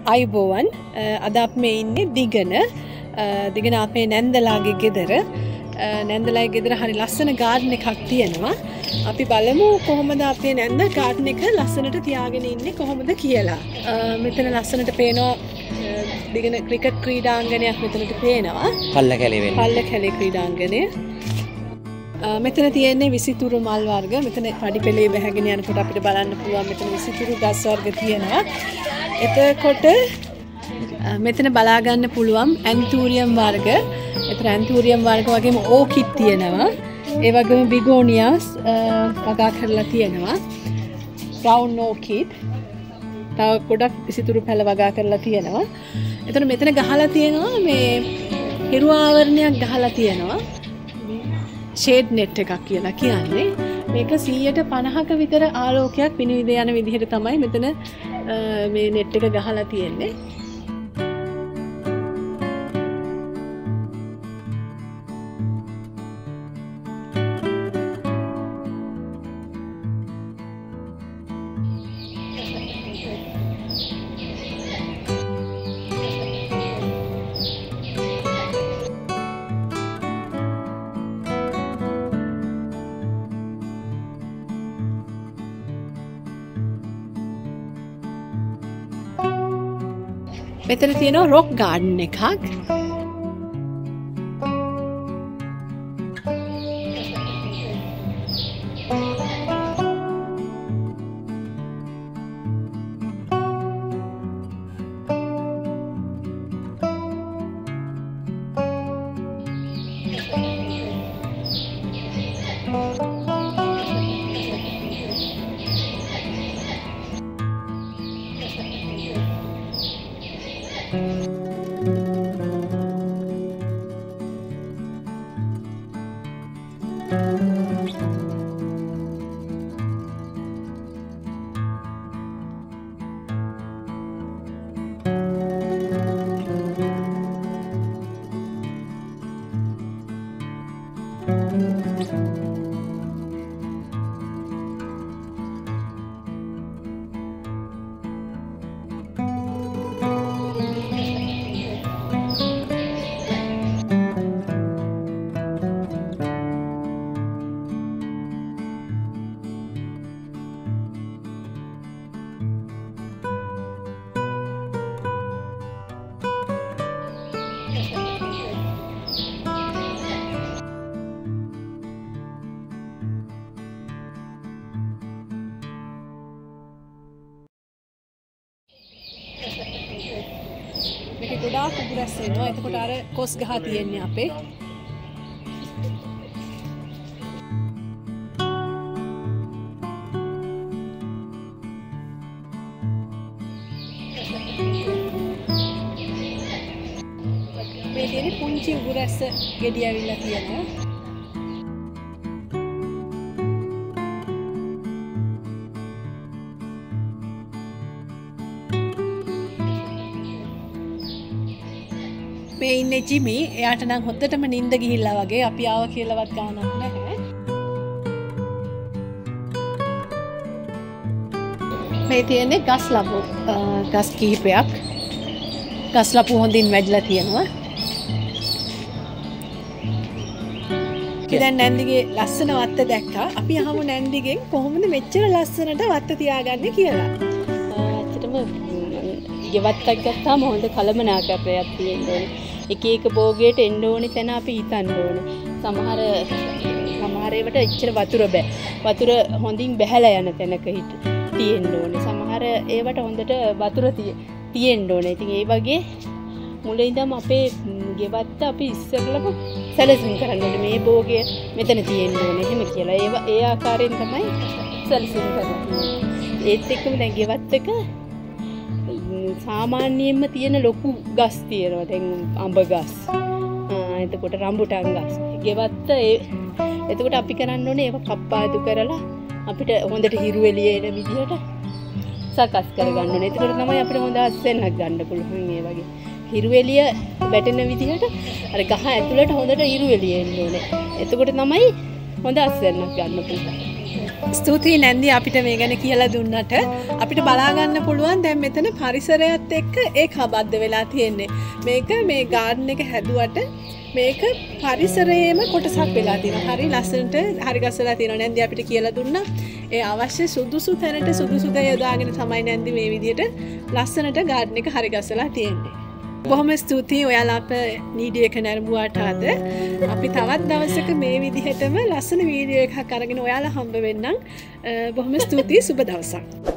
අයිබෝවන් අද අපි මේ ඉන්නේ දිගන අපේ නැන්දලාගේ ගෙදර. නැන්දලාගේ ගෙදර හරි ලස්සන ගාඩන් එකක් තියෙනවා. අපි බලමු කොහොමද අපේ නැන්ද ගාඩන් එක ලස්සනට තියාගෙන ඉන්නේ කොහොමද කියලා. මෙතන ලස්සනට පේනවා දිගන ක්‍රිකට් ක්‍රීඩාංගණයක් මෙතනට පේනවා. පල්ල කැලේ ක්‍රීඩාංගණය. මෙතන තියෙන්නේ විසිතුරු මල් වර්ග. මෙතන පඩි පෙළේ බැහැගෙන යනකොට අපිට බලන්න පුළුවන් මෙතන විසිතුරු ගස් වර්ග තියෙනවා. එතකොට මෙතන බලා ගන්න පුළුවන් ඇන්තූරියම් වර්ග. එතන ඇන්තූරියම් වර්ග වගේම ඕකිඩ් තියෙනවා. ඒ වගේම බිගෝනියාස් වගා කරලා තියෙනවා. බ්‍රවුන් ඕකිඩ්. තව ගොඩක් විසිතුරු පැල වගා කරලා තියෙනවා. එතන මෙතන ගහලා තියෙනවා මේ හිරු ආවරණයක් ගහලා තියෙනවා. ෂේඩ් නෙට් එකක් කියලා කියන්නේ. මේක 150ක විතර ආලෝකයක් විනිවිද යන විදිහට තමයි මෙතන මේ නෙට් එක ගහලා තියෙන්නේ. මෙතන තියෙනවා රොක් ගාඩන් එකක්. මේක ගොඩාක් උගුරස් වෙනවා. එතකොට අර කොස් ගහ තියෙන්නේ අපේ. මේ තියෙන්නේ පුංචි උගුරස් ගෙඩි ඇවිල්ලා තියෙනවා. මේ ඉන්නේ ජිමි. එයාට නම් හොද්දටම නිින්ද ගිහිල්ලා වගේ. අපි ආව කියලාවත් ගානක් නැහැ. මේ තියෙන්නේ ගස් ලපු. ගස් කිහිපයක්. ගස් ලපු හොඳින් වැඩිලා තියෙනවා. දැන් නැන්දිගේ ලස්සන වත්ත දැක්කා. අපි අහමු නැන්දිගෙන් කොහොමද මෙච්චර ලස්සනට වත්ත තියාගන්නේ කියලා. ඇත්තටම ගෙවත්තක් ගත්තාම හොඳ කලමනාකරණයක් තියෙන්න ඕනේ. එක එක භෝගයට එන්න ඕනේ තැන අපි හිතන්න ඕනේ. සමහර ඒවට එච්චර වතුර බෑ. වතුර හොඳින් බැහැලා යන තැනක තියෙන්න ඕනේ. සමහර ඒවට හොඳට වතුර තියෙන්න ඕනේ. ඉතින් ඒ වගේ මුලින් ඉඳන් අපේ ගෙවත්ත අපි ඉස්සෙල්ලම සැලසුම් කරන්න ඕනේ. මේ භෝගය මෙතන තියෙන්න ඕනේ එහෙම කියලා. ඒ ආකාරයෙන් තමයි සැලසුම් කරන්නේ. ඒත් එක්කම දැන් ගෙවත්තක සාමාන්‍යයෙන්ම තියෙන ලොකු ගස් තියෙනවා. දැන් අඹ ගස්. එතකොට රම්බුටන් ගස්. ගෙවත්ත එතකොට අපි කරන්න ඕනේ ඒව කප්පාදු කරලා අපිට හොඳට හිරු එළිය එන විදිහට සකස් කරගන්න ඕනේ. එතකොට තමයි අපිට හොඳ අස්වැන්නක් ගන්න පුළුවන්. ඒ වගේ හිරු එළිය වැටෙන විදිහට අර ගහ ඇතුළට හොඳට හිරු එළිය එන්න ඕනේ. එතකොට තමයි හොඳ අස්වැන්නක් ගන්න පුළුවන්. ස්තුතියි නැන්දි අපිට මේ ගැන කියලා දුන්නට. අපිට බලා ගන්න පුළුවන් දැන් මෙතන පරිසරයත් එක්ක ඒකාබද්ධ වෙලා තියෙන්නේ. මේක මේ ගාඩන් එක හැදුවට මේක පරිසරයේම කොටසක් වෙලා තියෙනවා. හරි ලස්සනට හරි ගස්සලා තියෙනවා. නැන්දි අපිට කියලා දුන්නා. ඒ අවශ්‍ය සුදුසු තැනට සුදුසු දේ යොදාගෙන තමයි නැන්දි මේ විදිහට ලස්සනට ගාඩන් එක හරි ගස්සලා තියෙන්නේ. බොහොම ස්තුතියි ඔයාලා අප නීඩිය එක නැරඹුවාට අද. අපි තවත් දවසක මේ විදිහටම ලස්සන වීඩියෝ එකක් අරගෙන ඔයාලා හම්බ වෙන්නම්. බොහොම ස්තුතියි සුබ දවසක්.